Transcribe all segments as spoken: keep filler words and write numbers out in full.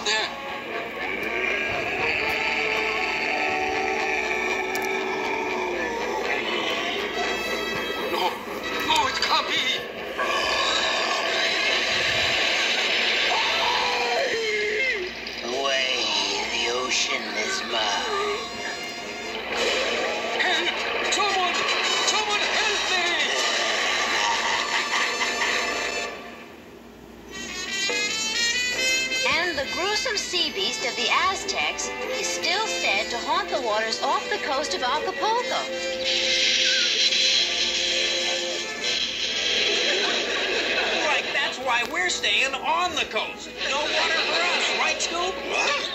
there? No, no, it can't be. Away, the ocean is mine. Help! Someone! Someone help me! And the gruesome sea beast of the Aztecs is still said to haunt the waters off the coast of Acapulco. Right, that's why we're staying on the coast. No water for us, right, Scoop? What?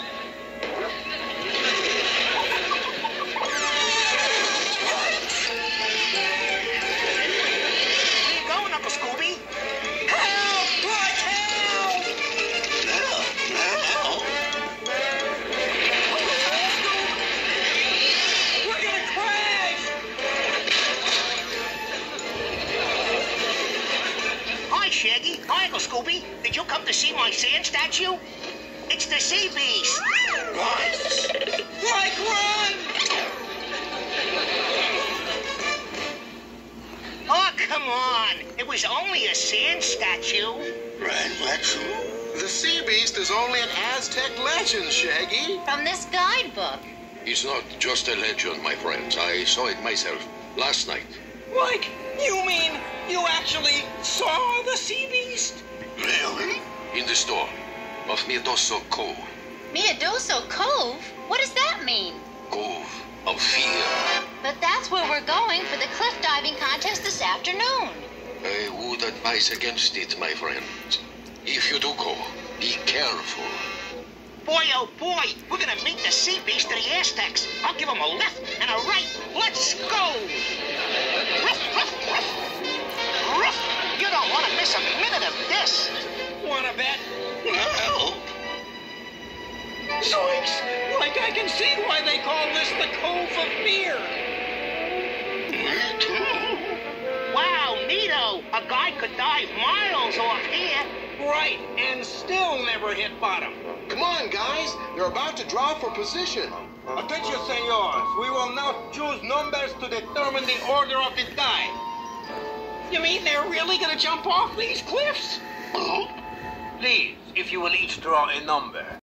Where you going, Uncle Scooby? Help! Like help! Help! We're gonna crash! Hi, Shaggy. Hi, Uncle Scooby. Did you come to see my sand statue? It's the sea beast. What? Mike, run! Oh, come on. It was only a sand statue. Run, let's The sea beast is only an Aztec legend, Shaggy. From this guidebook. It's not just a legend, my friends. I saw it myself last night. Mike, you mean you actually saw the sea beast? Really? In the store of Miedoso Cove. Miedoso Cove? What does that mean? Cove of Fear. But that's where we're going for the cliff diving contest this afternoon. I would advise against it, my friend. If you do go, be careful. Boy, oh boy, we're gonna meet the sea beast of the Aztecs. I'll give him a left and a right. Let's go! Ruff, ruff, ruff. Ruff. You don't want to miss a minute of this. Wanna bet? Well, Zoinks! Like I can see why they call this the Cove of Fear. me too. Wow, neato! A guy could dive miles off here. Right, and still never hit bottom. Come on, guys. They're about to draw for position. Attention, senors. We will now choose numbers to determine the order of the dive. You mean they're really gonna jump off these cliffs? Please, if you will each draw a number.